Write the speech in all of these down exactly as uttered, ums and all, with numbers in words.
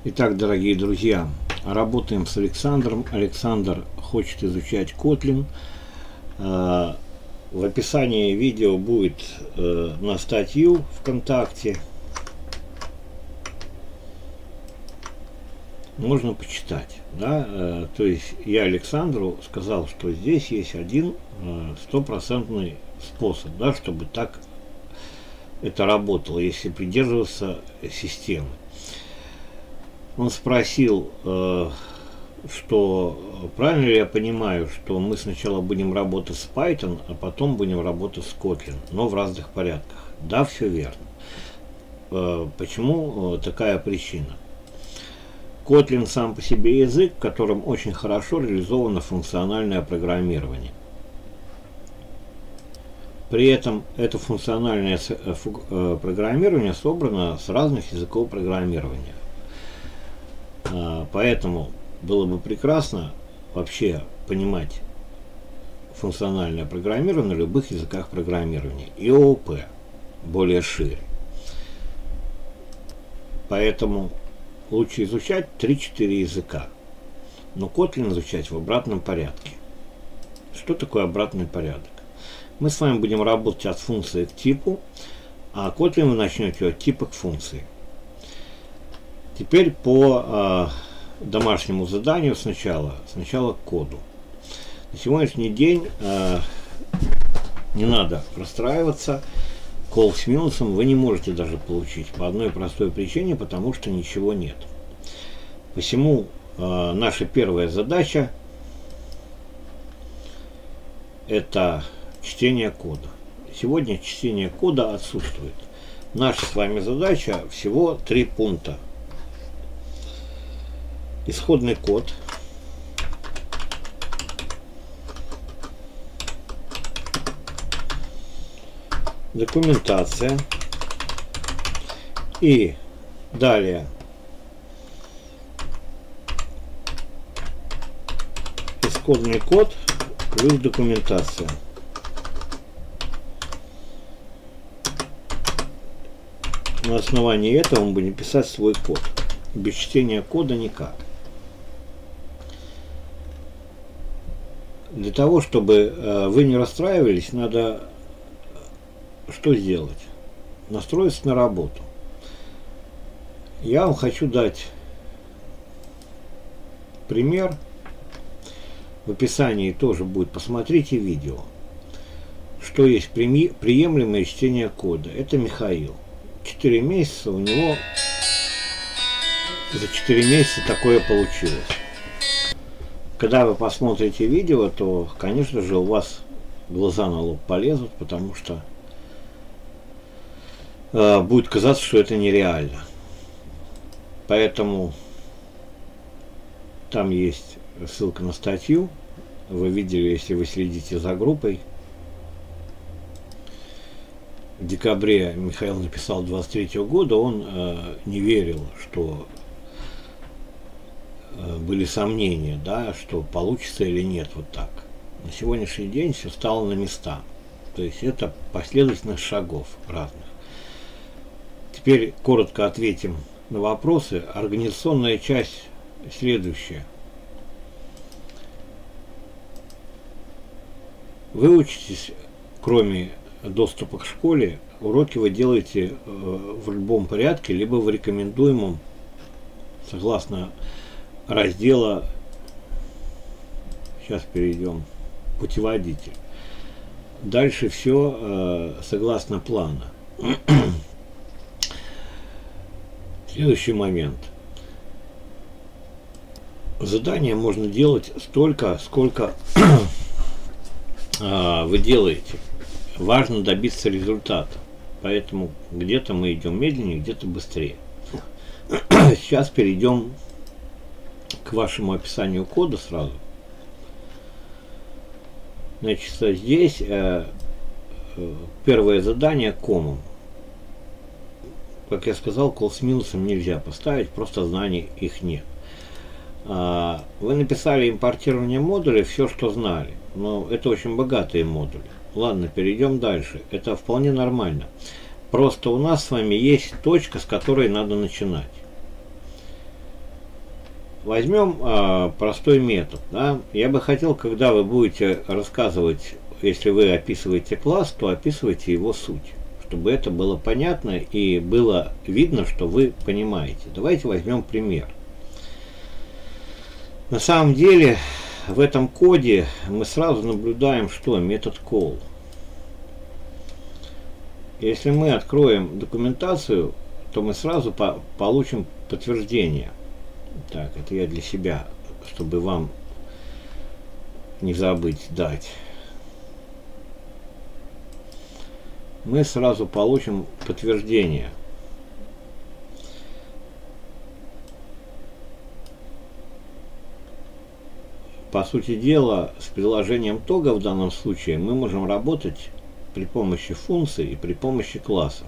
Итак, дорогие друзья, работаем с Александром. Александр хочет изучать Kotlin. В описании видео будет на статью ВКонтакте. Можно почитать. Да? То есть я Александру сказал, что здесь есть один стопроцентный способ, да, чтобы так это работало, если придерживаться системы. Он спросил, э, что правильно ли я понимаю, что мы сначала будем работать с Python, а потом будем работать с Kotlin, но в разных порядках. Да, все верно. Э, почему такая причина? Kotlin сам по себе язык, в котором очень хорошо реализовано функциональное программирование. При этом это функциональное программирование собрано с разных языков программирования. Поэтому было бы прекрасно вообще понимать функциональное программирование на любых языках программирования. И ООП более шире. Поэтому лучше изучать три-четыре языка. Но Kotlin изучать в обратном порядке. Что такое обратный порядок? Мы с вами будем работать от функции к типу, а Kotlin вы начнете от типа к функции. Теперь по э, домашнему заданию сначала, сначала к коду. На сегодняшний день э, не надо расстраиваться. Кол с минусом вы не можете даже получить по одной простой причине, потому что ничего нет. Посему э, наша первая задача это чтение кода. Сегодня чтение кода отсутствует. Наша с вами задача всего три пункта. Исходный код, документация и далее исходный код плюс документация. На основании этого мы будем писать свой код. Без чтения кода никак. Для того, чтобы э, вы не расстраивались, надо что сделать? Настроиться на работу. Я вам хочу дать пример. В описании тоже будет. Посмотрите видео. Что есть приемлемое чтение кода. Это Михаил. четыре месяца у него, за четыре месяца такое получилось. Когда вы посмотрите видео, то, конечно же, у вас глаза на лоб полезут, потому что э, будет казаться, что это нереально. Поэтому там есть ссылка на статью. Вы видели, если вы следите за группой. В декабре Михаил написал двадцать третьего года, он э, не верил, что э, были сомнения, да, что получится или нет вот так. На сегодняшний день все стало на места. То есть это последовательность шагов разных. Теперь коротко ответим на вопросы. Организационная часть следующая. Вы учитесь, кроме доступа к школе, уроки вы делаете э, в любом порядке, либо в рекомендуемом, согласно раздела, сейчас перейдем, путеводитель. Дальше все э, согласно плана. Следующий момент. Задание можно делать столько, сколько э, вы делаете. Важно добиться результата, поэтому где-то мы идем медленнее, где-то быстрее. Сейчас перейдем к вашему описанию кода сразу. Значит, здесь э, первое задание комом. Как я сказал, кол с минусом нельзя поставить, просто знаний их нет. А, вы написали импортирование модулей, все, что знали, но это очень богатые модули. Ладно, перейдем дальше. Это вполне нормально. Просто у нас с вами есть точка, с которой надо начинать. возьмем э, простой метод. Да? Я бы хотел, когда вы будете рассказывать, если вы описываете класс, то описывайте его суть, чтобы это было понятно и было видно, что вы понимаете. Давайте возьмем пример. На самом деле в этом коде мы сразу наблюдаем, что метод call. Если мы откроем документацию, то мы сразу по получим подтверждение. Так, это я для себя, чтобы вам не забыть дать. Мы сразу получим подтверждение. По сути дела, с приложением тога в данном случае мы можем работать при помощи функций и при помощи классов.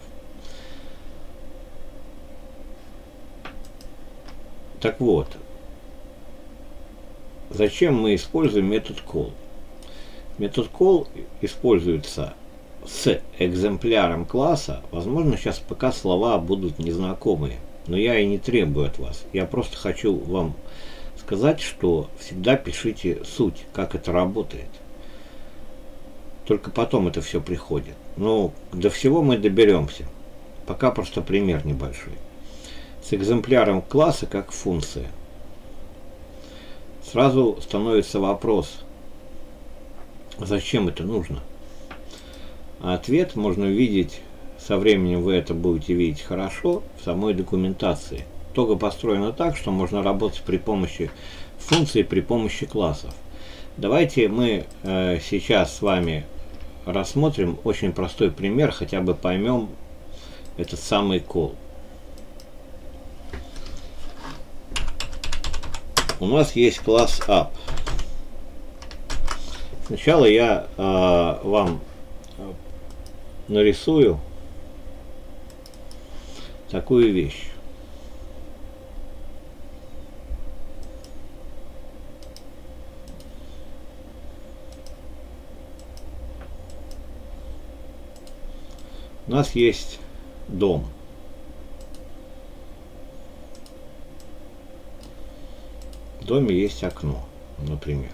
Так вот, зачем мы используем метод call? Метод call используется с экземпляром класса. Возможно, сейчас пока слова будут незнакомые, но я и не требую от вас. Я просто хочу вам сказать, что всегда пишите суть, как это работает. Только потом это все приходит. Но до всего мы доберемся. Пока просто пример небольшой. С экземпляром класса как функция. Сразу становится вопрос, зачем это нужно? А ответ можно увидеть, со временем вы это будете видеть хорошо, в самой документации. Тога построена так, что можно работать при помощи функций, при помощи классов. Давайте мы э, сейчас с вами рассмотрим очень простой пример, хотя бы поймем этот самый call. У нас есть класс app. Сначала я э, вам нарисую такую вещь. У нас есть дом. В доме есть окно, например.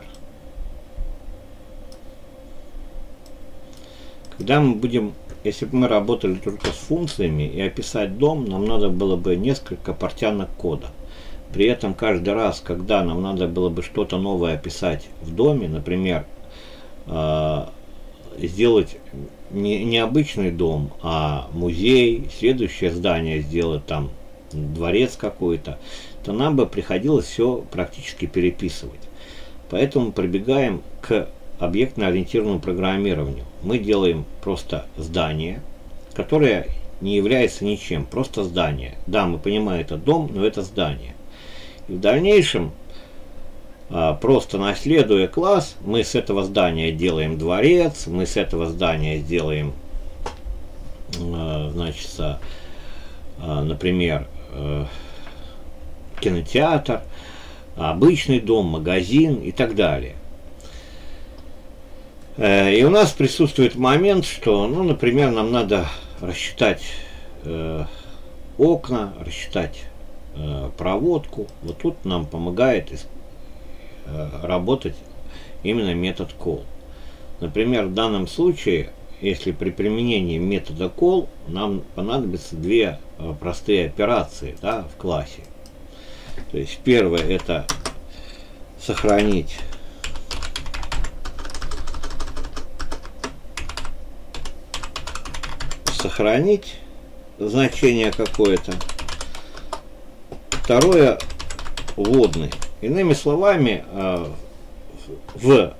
Когда мы будем, если бы мы работали только с функциями и описать дом, нам надо было бы несколько портянок кода. При этом каждый раз, когда нам надо было бы что-то новое описать в доме, например, э, сделать не, не обычный дом, а музей, следующее здание сделать там дворец какой-то, то нам бы приходилось все практически переписывать. Поэтому прибегаем к объектно-ориентированному программированию. Мы делаем просто здание, которое не является ничем, просто здание. Да, мы понимаем, это дом, но это здание. И в дальнейшем, просто наследуя класс, мы с этого здания делаем дворец, мы с этого здания сделаем, значит, например, кинотеатр, обычный дом, магазин и так далее. И у нас присутствует момент, что, ну, например, нам надо рассчитать э, окна, рассчитать э, проводку. Вот тут нам помогает э, работать именно метод call. Например, в данном случае, если при применении метода call, нам понадобятся две э, простые операции, да, в классе. То есть первое — это сохранить сохранить значение какое-то. Второе — вводный. Иными словами, в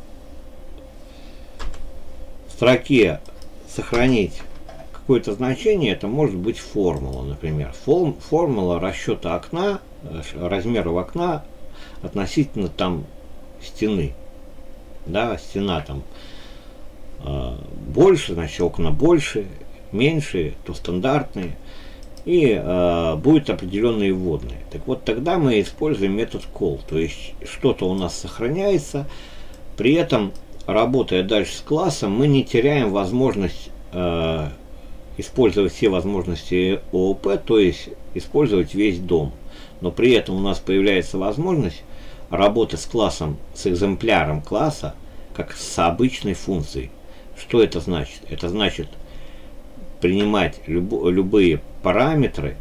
строке сохранить какое-то значение, это может быть формула, например. Формула расчета окна, размеров окна относительно там стены. Да, стена там больше, значит окна больше, меньше, то стандартные, и э, будут определенные вводные. Так вот, тогда мы используем метод call, то есть что-то у нас сохраняется, при этом, работая дальше с классом, мы не теряем возможность э, использовать все возможности ООП, то есть использовать весь дом. Но при этом у нас появляется возможность работы с классом, с экземпляром класса, как с обычной функцией. Что это значит? Это значит принимать люб, любые параметры,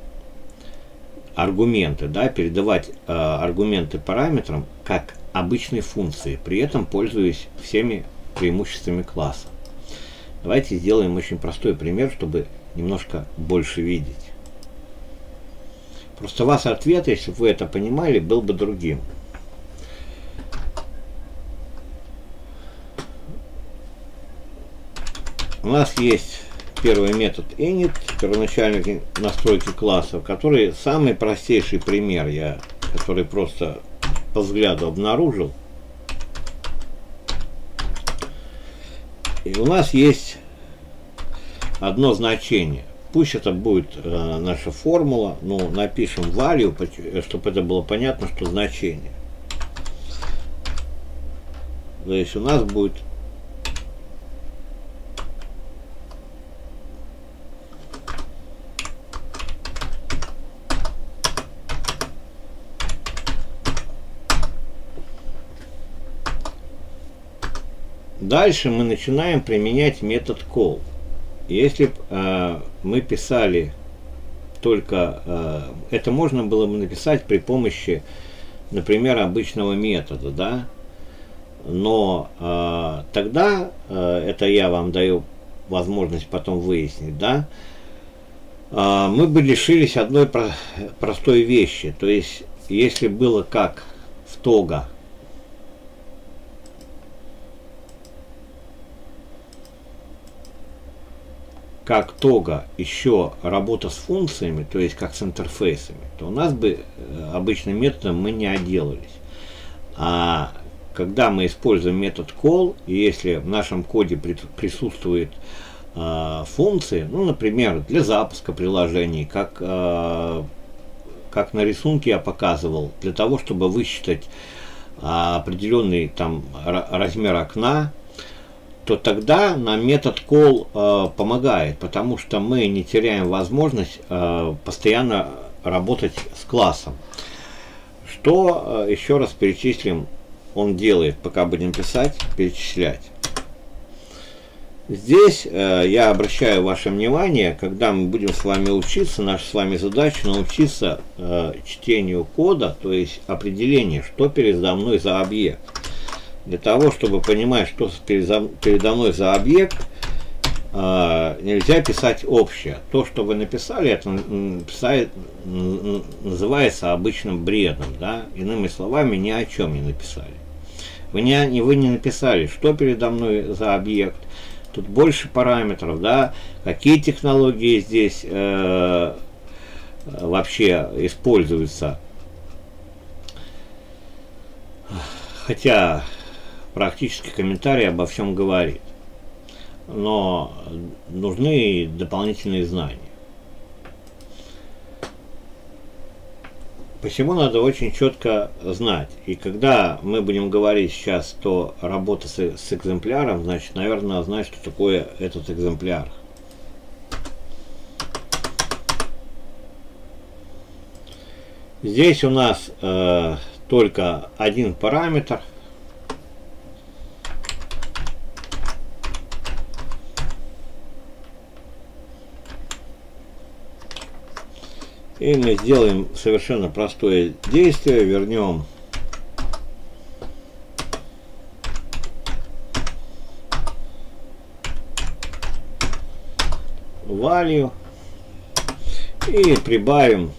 аргументы, да, передавать э, аргументы параметрам как обычной функции, при этом пользуясь всеми преимуществами класса. Давайте сделаем очень простой пример, чтобы немножко больше видеть. Просто ваш ответ, если бы вы это понимали, был бы другим. У нас есть первый метод init, первоначальной настройки классов, который самый простейший пример, я, который просто по взгляду обнаружил. И у нас есть одно значение. Пусть это будет э, наша формула, но напишем value, чтобы это было понятно, что значение. То есть у нас будет дальше мы начинаем применять метод call. Если э, мы писали только, э, это можно было бы написать при помощи, например, обычного метода, да, но э, тогда, э, это я вам даю возможность потом выяснить, да, э, мы бы лишились одной про простой вещи. То есть, если было как в Того, как Того еще работа с функциями, то есть как с интерфейсами, то у нас бы обычным методом мы не отделались. А когда мы используем метод call, и если в нашем коде присутствует э, функции, ну, например, для запуска приложений, как, э, как на рисунке я показывал, для того, чтобы высчитать э, определенный там размер окна, то тогда нам метод call э, помогает, потому что мы не теряем возможность э, постоянно работать с классом. Что э, еще раз перечислим, он делает, пока будем писать, перечислять. Здесь э, я обращаю ваше внимание, когда мы будем с вами учиться, наша с вами задача научиться э, чтению кода, то есть определение, что передо мной за объект. Для того, чтобы понимать, что передо мной за объект, нельзя писать общее. То, что вы написали, это называется обычным бредом. Да? Иными словами, ни о чем не написали. Вы не, вы не написали, что передо мной за объект. Тут больше параметров, да? Какие технологии здесь э, вообще используются. Хотя практический комментарий обо всем говорит. Но нужны дополнительные знания. Посему надо очень четко знать. И когда мы будем говорить сейчас, что работа с, с экземпляром, значит, наверное, надо знать, что такое этот экземпляр. Здесь у нас э, только один параметр. И мы сделаем совершенно простое действие, вернем value и прибавим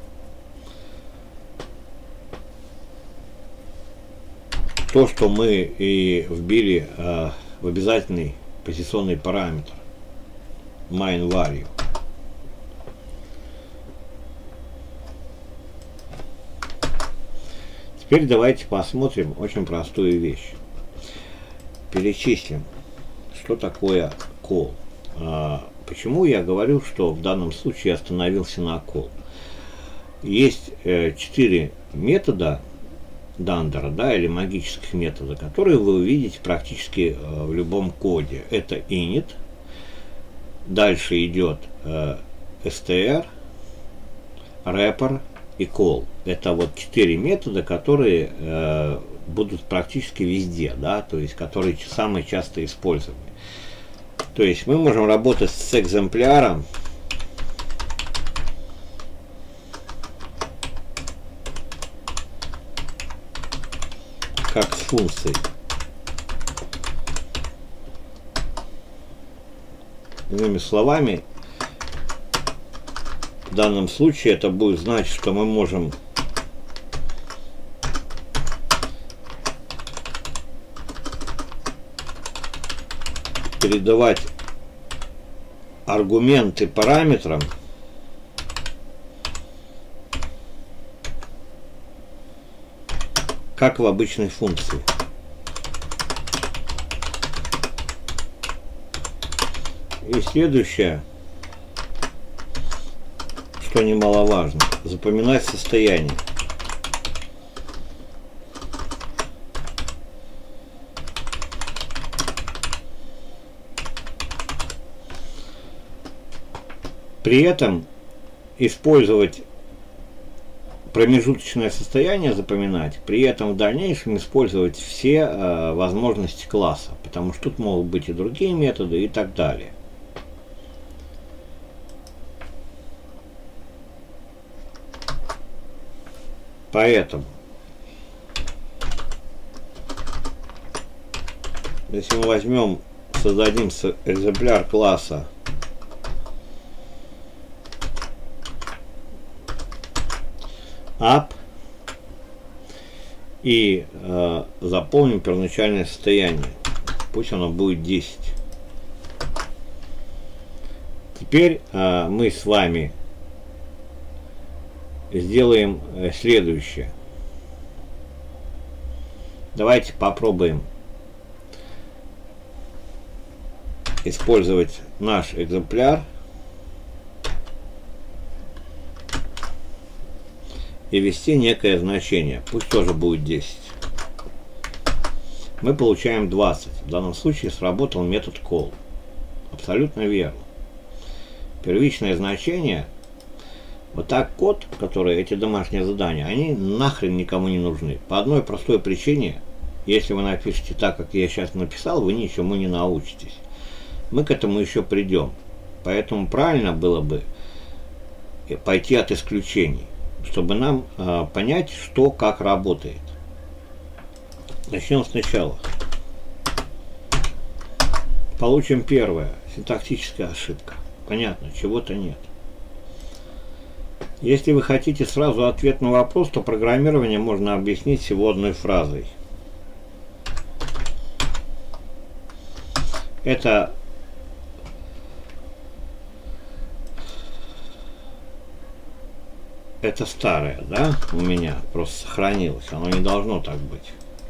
то, что мы и вбили э, в обязательный позиционный параметр main value. Теперь давайте посмотрим очень простую вещь. Перечислим, что такое call. А, почему я говорю, что в данном случае я остановился на call. Есть э, четыре метода Дандера, да, или магических метода, которые вы увидите практически э, в любом коде. Это init, дальше идет э, str, wrapper и call. Это вот четыре метода, которые э, будут практически везде, да, то есть которые самые часто используемые. То есть мы можем работать с экземпляром, как с функцией. Иными словами, в данном случае это будет значить, что мы можем передавать аргументы параметрам как в обычной функции. И следующее, что немаловажно, запоминать состояние. При этом использовать промежуточное состояние, запоминать, при этом в дальнейшем использовать все э, возможности класса, потому что тут могут быть и другие методы и так далее. Поэтому, если мы возьмем, создадим экземпляр класса up и э, заполним первоначальное состояние, пусть оно будет десять. Теперь э, мы с вами сделаем следующее. Давайте попробуем использовать наш экземпляр и ввести некое значение, пусть тоже будет десять. Мы получаем двадцать. В данном случае сработал метод call. Абсолютно верно. Первичное значение. Вот так код, который эти домашние задания, они нахрен никому не нужны. По одной простой причине, если вы напишете так, как я сейчас написал, вы ничему не научитесь. Мы к этому еще придем. Поэтому правильно было бы пойти от исключений, чтобы нам э, понять, что как работает. Начнем сначала. Получим первое. Синтаксическая ошибка. Понятно, чего-то нет. Если вы хотите сразу ответ на вопрос, то программирование можно объяснить всего одной фразой. Это это старое, да, у меня просто сохранилось. Оно не должно так быть.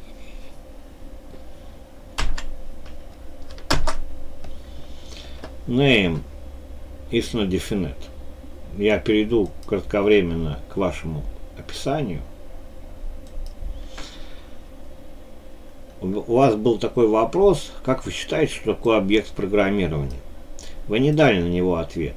Name is not definite. Я перейду кратковременно к вашему описанию. У вас был такой вопрос, как вы считаете, что такое объект программирования? Вы не дали на него ответ.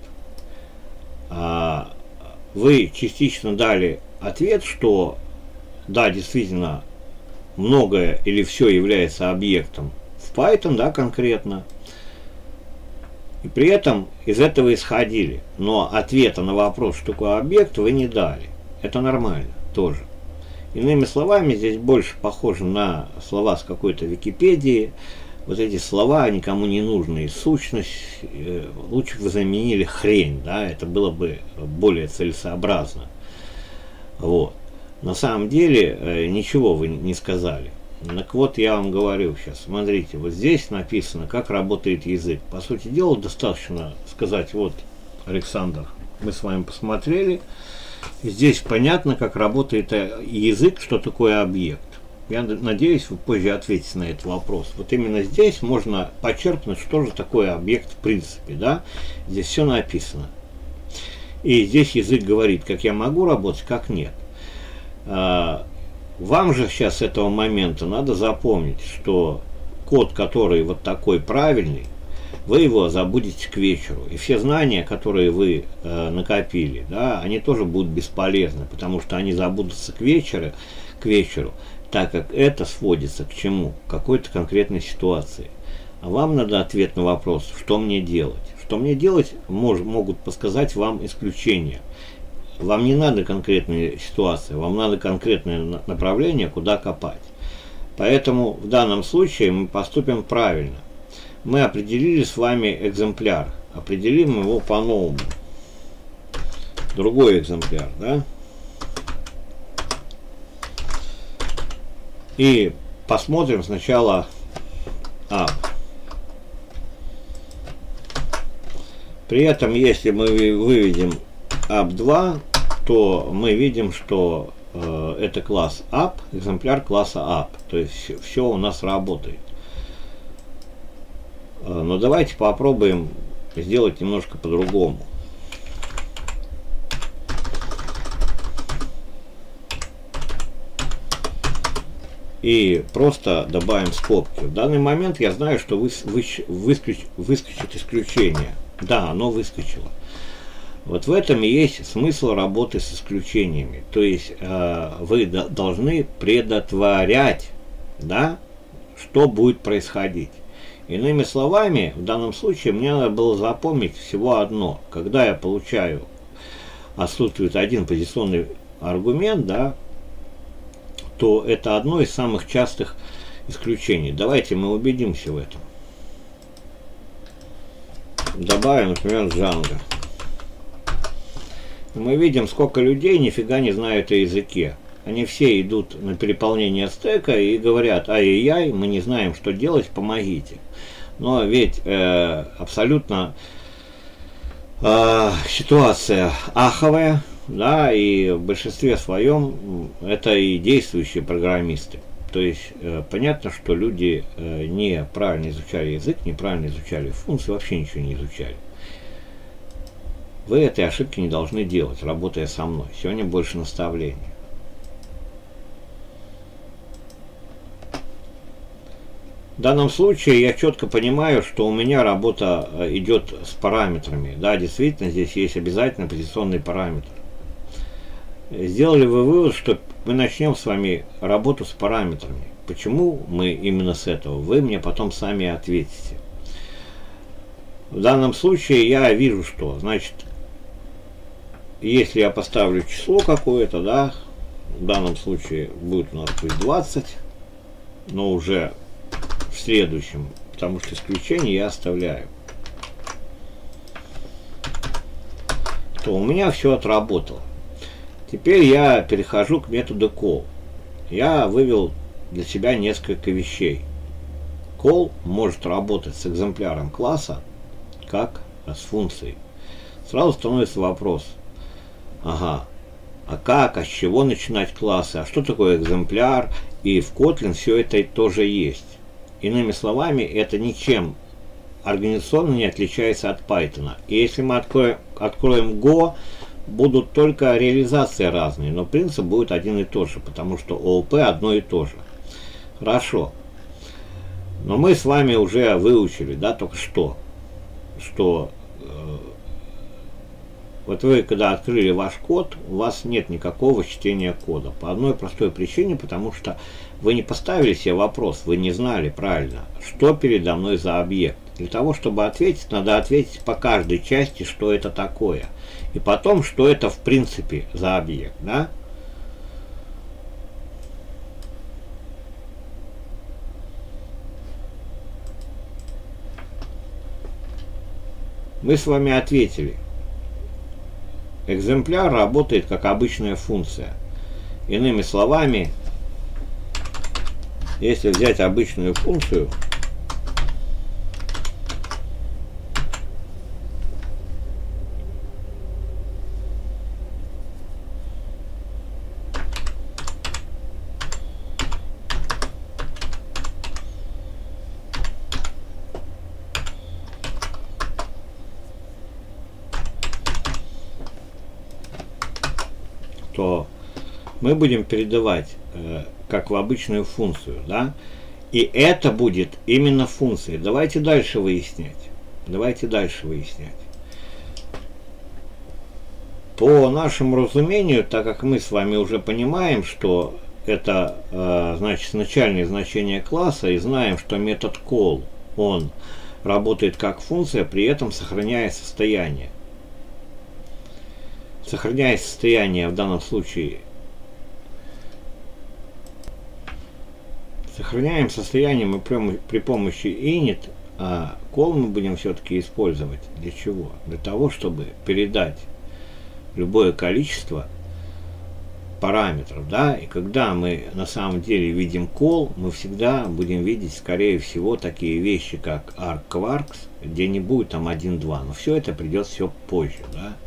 Вы частично дали ответ, что да, действительно, многое или все является объектом в Python, да, конкретно. И при этом из этого исходили. Но ответа на вопрос, что такое объект, вы не дали. Это нормально тоже. Иными словами, здесь больше похоже на слова с какой-то Википедии. Вот эти слова никому не нужны. Сущность, лучше бы заменили хрень, да, это было бы более целесообразно. Вот. На самом деле ничего вы не сказали. Так вот, я вам говорю сейчас, смотрите, вот здесь написано, как работает язык. По сути дела, достаточно сказать, вот, Александр, мы с вами посмотрели, здесь понятно, как работает язык, что такое объект. Я надеюсь, вы позже ответите на этот вопрос. Вот именно здесь можно почерпнуть, что же такое объект в принципе, да? Здесь все написано. И здесь язык говорит, как я могу работать, как нет. Вам же сейчас с этого момента надо запомнить, что код, который вот такой правильный, вы его забудете к вечеру. И все знания, которые вы э, накопили, да, они тоже будут бесполезны, потому что они забудутся к вечеру, к вечеру, так как это сводится к чему? К какой-то конкретной ситуации. А вам надо ответ на вопрос, что мне делать. Что мне делать, мож, могут подсказать вам исключения. Вам не надо конкретная ситуация, вам надо конкретное направление, куда копать. Поэтому в данном случае мы поступим правильно. Мы определили с вами экземпляр. Определим его по-новому. Другой экземпляр, да? И посмотрим сначала А. При этом, если мы выведем ап два, то мы видим, что э, это класс ап, экземпляр класса ап. То есть все, все у нас работает. Э, но давайте попробуем сделать немножко по-другому. И просто добавим скобки. В данный момент я знаю, что вы, вы, выскоч, выскочит исключение. Да, оно выскочило. Вот в этом и есть смысл работы с исключениями. То есть э, вы до, должны предотврять, да, что будет происходить. Иными словами, в данном случае мне надо было запомнить всего одно. Когда я получаю, отсутствует один позиционный аргумент, да, то это одно из самых частых исключений. Давайте мы убедимся в этом. Добавим, например, Django. Мы видим, сколько людей нифига не знают о языке. Они все идут на переполнение стека и говорят: ай-яй-яй, мы не знаем, что делать, помогите. Но ведь э, абсолютно э, ситуация аховая, да, и в большинстве своем это и действующие программисты. То есть э, понятно, что люди э, неправильно изучали язык, неправильно изучали функции, вообще ничего не изучали. Вы этой ошибки не должны делать, работая со мной. Сегодня больше наставлений. В данном случае я четко понимаю, что у меня работа идет с параметрами. Да, действительно, здесь есть обязательно позиционный параметр. Сделали вы вывод, что мы начнем с вами работу с параметрами. Почему мы именно с этого? Вы мне потом сами ответите. В данном случае я вижу, что, значит, если я поставлю число какое-то, да, в данном случае будет у нас пусть двадцать, но уже в следующем, потому что исключение я оставляю, то у меня все отработало. Теперь я перехожу к методу call. Я вывел для себя несколько вещей. Call может работать с экземпляром класса, как с функцией. Сразу становится вопрос: ага, а как, а с чего начинать классы, а что такое экземпляр? И в Kotlin все это тоже есть. Иными словами, это ничем организационно не отличается от Python. И если мы откроем, откроем Go, будут только реализации разные, но принцип будет один и тот же, потому что ООП одно и то же. Хорошо. Но мы с вами уже выучили, да, только что, что э, вот вы, когда открыли ваш код, у вас нет никакого чтения кода. По одной простой причине, потому что вы не поставили себе вопрос, вы не знали правильно, что передо мной за объект. Для того, чтобы ответить, надо ответить по каждой части, что это такое. И потом, что это в принципе за объект, да? Мы с вами ответили. Экземпляр работает как обычная функция. Иными словами, если взять обычную функцию, то мы будем передавать э, как в обычную функцию, да, и это будет именно функция. Давайте дальше выяснять. Давайте дальше выяснять. По нашему разумению, так как мы с вами уже понимаем, что это э, значит начальное значение класса, и знаем, что метод call, он работает как функция, при этом сохраняя состояние. Сохраняя состояние в данном случае, сохраняем состояние мы при, при помощи init, а call мы будем все-таки использовать для чего? Для того, чтобы передать любое количество параметров, да, и когда мы на самом деле видим call, мы всегда будем видеть, скорее всего, такие вещи, как argquarks, где не будет там один два, но все это придет все позже, да.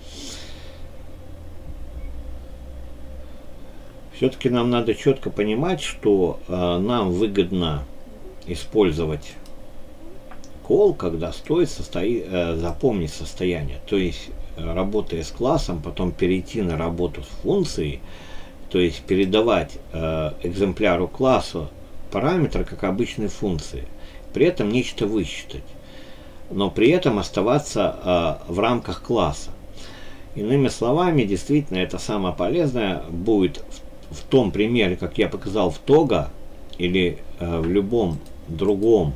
Все-таки нам надо четко понимать, что э, нам выгодно использовать call, когда стоит состои, э, запомнить состояние, то есть работая с классом, потом перейти на работу с функцией, то есть передавать э, экземпляру класса параметры как обычные функции, при этом нечто высчитать, но при этом оставаться э, в рамках класса. Иными словами, действительно, это самое полезное будет в, в том примере, как я показал в Toga, или э, в любом другом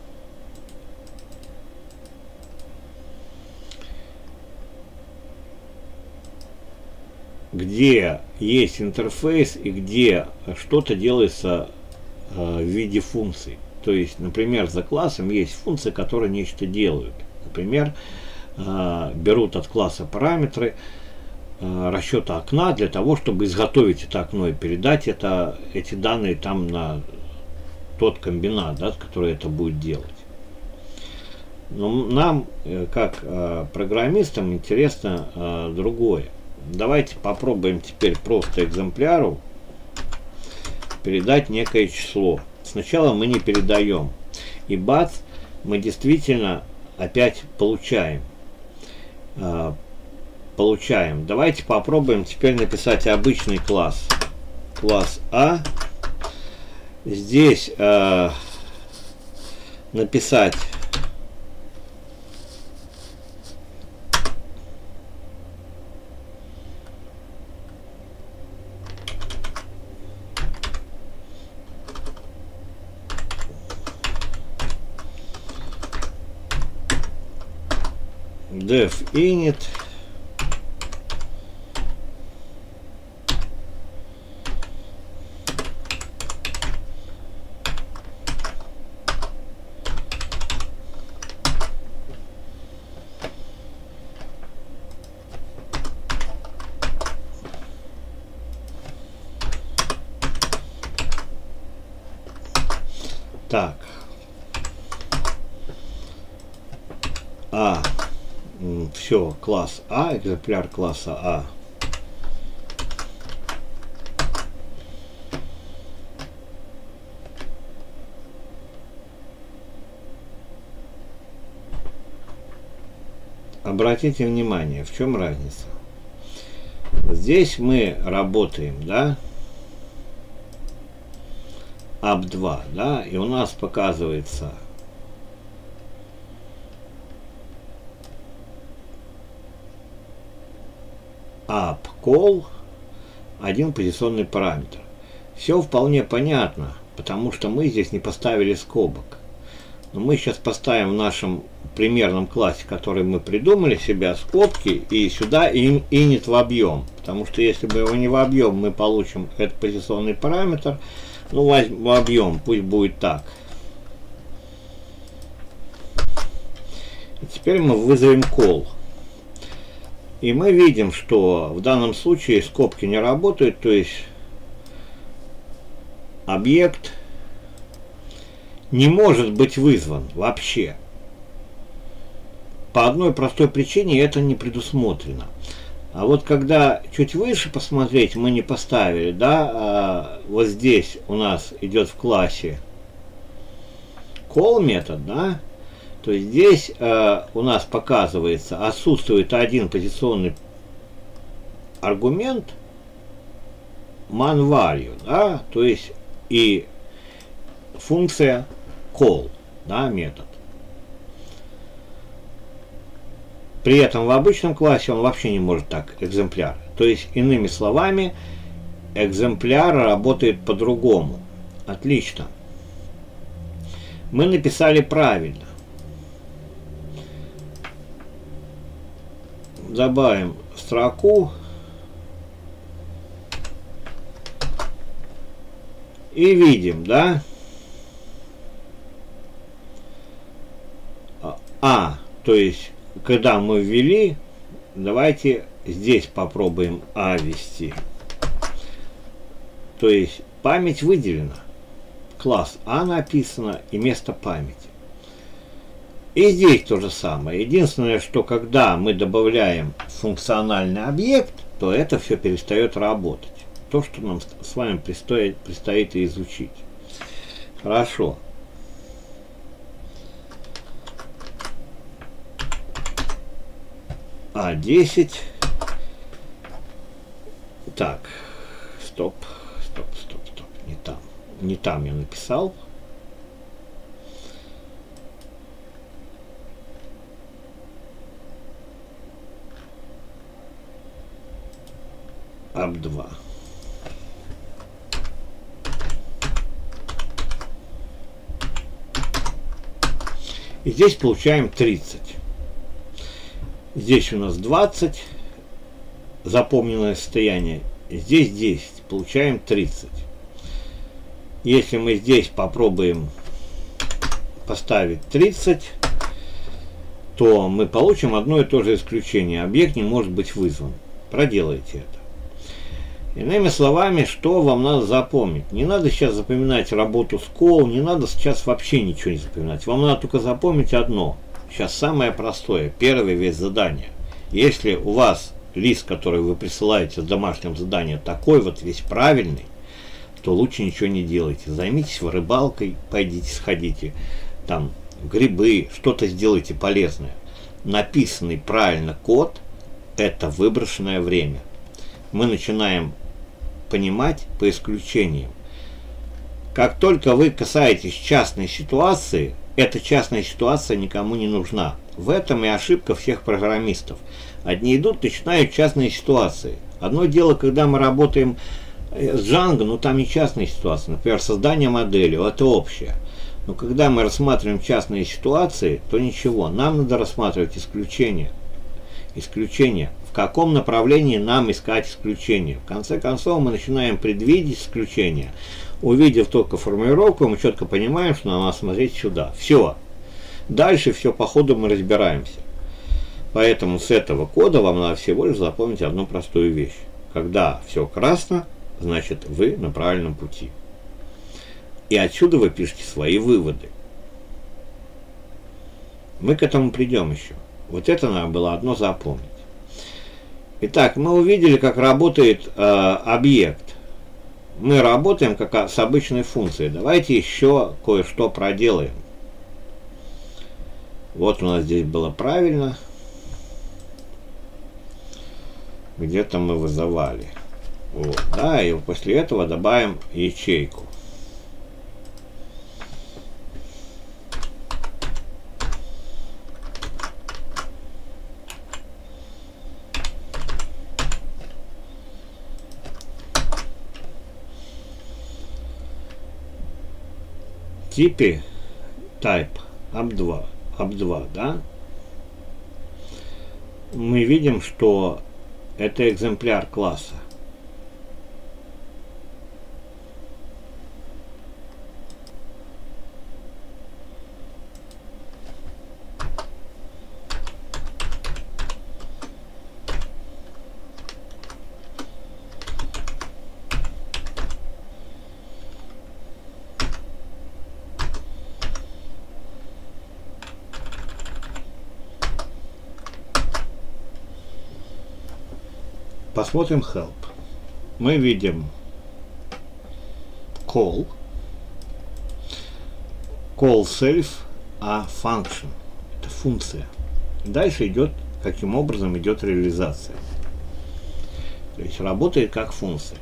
где есть интерфейс и где что-то делается э, в виде функций. То есть, например, за классом есть функции, которые нечто делают. Например, э, берут от класса параметры э, расчета окна для того, чтобы изготовить это окно и передать это, эти данные там на тот комбинат, да, который это будет делать. Но нам, э, как э, программистам, интересно э, другое. Давайте попробуем теперь просто экземпляру передать некое число. Сначала мы не передаем. И бац, мы действительно опять получаем. Э, получаем. Давайте попробуем теперь написать обычный класс. Класс А. Здесь э, написать def init так а все, класс А, экземпляр класса А. Обратите внимание, в чем разница. Здесь мы работаем, да, ап два, да, и у нас показывается appCall, один позиционный параметр. Все вполне понятно, потому что мы здесь не поставили скобок. Но мы сейчас поставим в нашем примерном классе, который мы придумали себя, скобки, и сюда init в объем. Потому что если мы его не в объем, мы получим этот позиционный параметр. Ну, в объем, пусть будет так. И теперь мы вызовем call. И мы видим, что в данном случае скобки не работают, то есть объект не может быть вызван вообще. По одной простой причине это не предусмотрено. А вот когда чуть выше посмотреть, мы не поставили, да, а вот здесь у нас идет в классе call метод, да, то есть здесь э, у нас показывается, отсутствует один позиционный аргумент man_value, да, то есть и функция call, да, метод. При этом в обычном классе он вообще не может так, экземпляр. То есть, иными словами, экземпляр работает по-другому. Отлично. Мы написали правильно. Добавим строку. И видим, да? А, то есть, когда мы ввели, давайте здесь попробуем А ввести. То есть, память выделена. Класс А написано и место памяти. И здесь то же самое. Единственное, что когда мы добавляем функциональный объект, то это все перестает работать. То, что нам с вами предстоит, предстоит изучить. Хорошо. А десять. Так. Стоп. Стоп, стоп, стоп. Не там. Не там я написал. эй пи два. И здесь получаем тридцать. Здесь у нас двадцать. Запомненное состояние. Здесь десять. Получаем тридцать. Если мы здесь попробуем поставить тридцать, то мы получим одно и то же исключение. Объект не может быть вызван. Проделайте это. Иными словами, что вам надо запомнить? Не надо сейчас запоминать работу с call, не надо сейчас вообще ничего не запоминать. Вам надо только запомнить одно. Сейчас самое простое, первый весь задание. Если у вас лист, который вы присылаете с домашним заданием, такой вот весь правильный, то лучше ничего не делайте. Займитесь рыбалкой, пойдите, сходите, там, грибы, что-то сделайте полезное. Написанный правильно код – это выброшенное время. Мы начинаем понимать по исключениям. Как только вы касаетесь частной ситуации, эта частная ситуация никому не нужна. В этом и ошибка всех программистов. Одни идут, начинают частные ситуации. Одно дело, когда мы работаем с Django, ну там не частные ситуации. Например, создание модели, это общее. Но когда мы рассматриваем частные ситуации, то ничего. Нам надо рассматривать исключения. Исключения. В каком направлении нам искать исключения? В конце концов, мы начинаем предвидеть исключения. Увидев только формулировку, мы четко понимаем, что нам надо смотреть сюда. Все. Дальше все по ходу мы разбираемся. Поэтому с этого кода вам надо всего лишь запомнить одну простую вещь. Когда все красно, значит вы на правильном пути. И отсюда вы пишете свои выводы. Мы к этому придем еще. Вот это надо было одно запомнить. Итак, мы увидели, как работает э, объект. Мы работаем как с обычной функцией. Давайте еще кое-что проделаем. Вот у нас здесь было правильно. Где-то мы вызывали. Вот, да, и после этого добавим ячейку. Типе type эй пи два, эй пи два, да, мы видим, что это экземпляр класса. Посмотрим help. Мы видим call, call self, а function – это функция. Дальше идет, каким образом идет реализация. То есть работает как функция.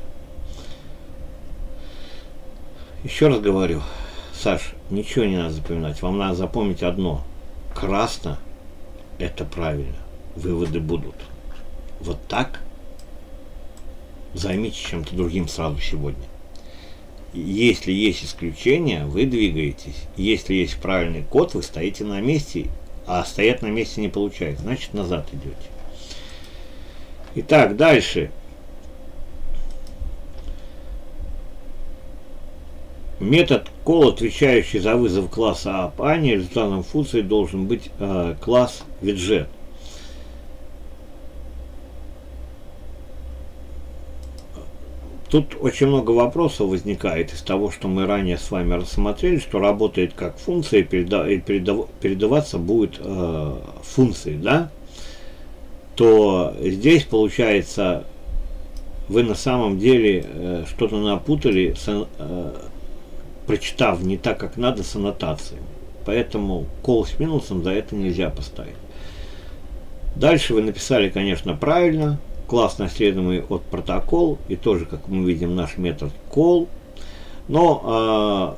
Еще раз говорю, Саш, ничего не надо запоминать. Вам надо запомнить одно. Красно – это правильно. выводы будут. Вот так. Займитесь чем-то другим сразу сегодня. Если есть исключения, вы двигаетесь. Если есть правильный код, вы стоите на месте, а стоять на месте не получается, значит назад идете. Итак, дальше. Метод call, отвечающий за вызов класса app.ani, результатом функции должен быть э, класс widget. Тут очень много вопросов возникает из того, что мы ранее с вами рассмотрели, что работает как функция и, переда и передав передаваться будет э, функции, да? То здесь получается вы на самом деле э, что-то напутали, с, э, прочитав не так, как надо, с аннотациями. Поэтому call с минусом за это нельзя поставить. Дальше вы написали, конечно, правильно. Класс, наследуемый от протокол, и тоже, как мы видим, наш метод call. Но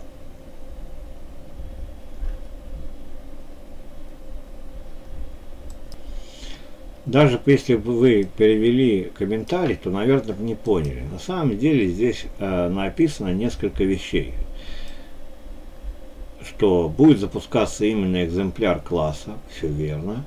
э, даже если бы вы перевели комментарий, то, наверное, не поняли. На самом деле здесь э, написано несколько вещей. Что будет запускаться именно экземпляр класса, все верно.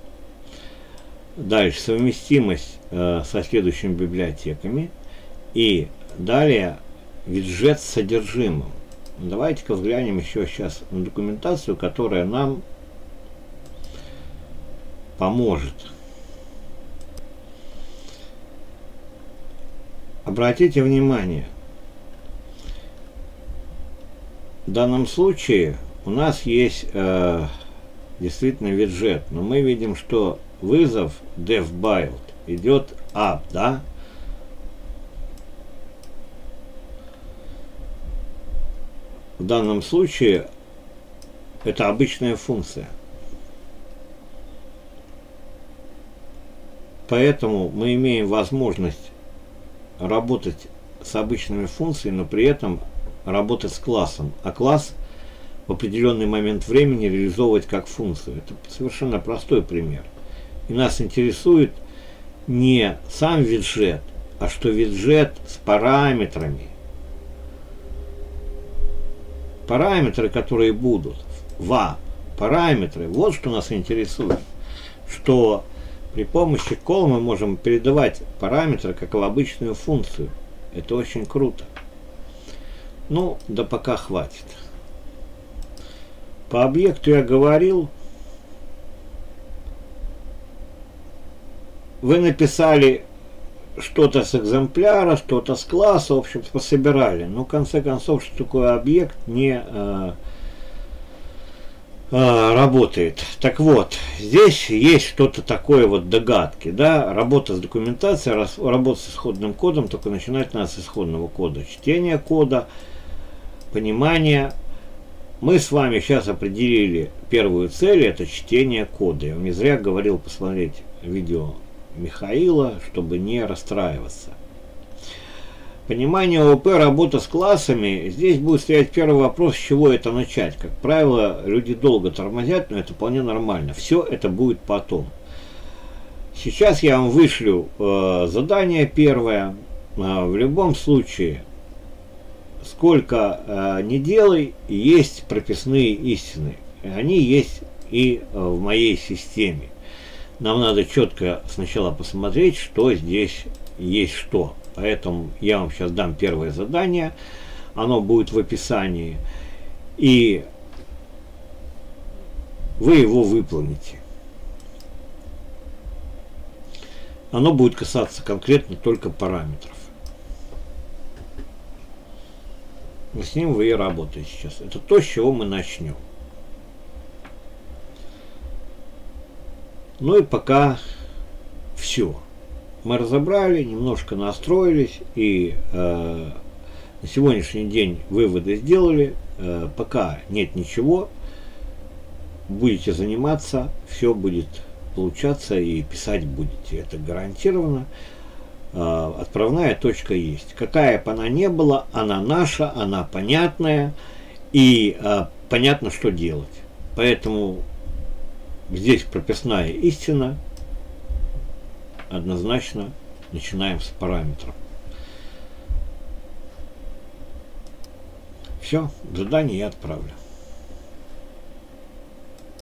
Дальше совместимость э, со следующими библиотеками. И далее виджет с содержимым. Давайте-ка взглянем еще сейчас на документацию, которая нам поможет. Обратите внимание, в данном случае у нас есть э, действительно виджет, но мы видим, что вызов def-build идет up, да? В данном случае это обычная функция. Поэтому мы имеем возможность работать с обычными функциями, но при этом работать с классом. А класс в определенный момент времени реализовывать как функцию. Это совершенно простой пример. И нас интересует не сам виджет, а что виджет с параметрами. Параметры, которые будут. ва. Параметры. Вот что нас интересует. Что при помощи call мы можем передавать параметры как в обычную функцию. Это очень круто. Ну, да пока хватит. По объекту я говорил. Вы написали что-то с экземпляра, что-то с класса, в общем, пособирали. Но в конце концов, что такое объект, не э, э, работает. Так вот, здесь есть что-то такое вот догадки, да, работа с документацией, раз, работа с исходным кодом, только начинать надо с исходного кода. Чтение кода, понимание. Мы с вами сейчас определили первую цель, это чтение кода. Я вам не зря говорил посмотреть видео Михаила, чтобы не расстраиваться. Понимание ООП, работа с классами. Здесь будет стоять первый вопрос, с чего это начать. Как правило, люди долго тормозят, но это вполне нормально. Все это будет потом. Сейчас я вам вышлю э, задание первое. Э, в любом случае, сколько э, не делай, есть прописные истины. Они есть и э, в моей системе. Нам надо четко сначала посмотреть, что здесь есть что. Поэтому я вам сейчас дам первое задание. Оно будет в описании. И вы его выполните. Оно будет касаться конкретно только параметров. И с ним вы и работаете сейчас. Это то, с чего мы начнем. Ну и пока все. Мы разобрали, немножко настроились и э, на сегодняшний день выводы сделали. Э, пока нет ничего. Будете заниматься, все будет получаться и писать будете. Это гарантированно. Э, отправная точка есть. Какая бы она ни была, она наша, она понятная и э, понятно, что делать. Поэтому здесь прописная истина, однозначно начинаем с параметров. Все, задание я отправлю.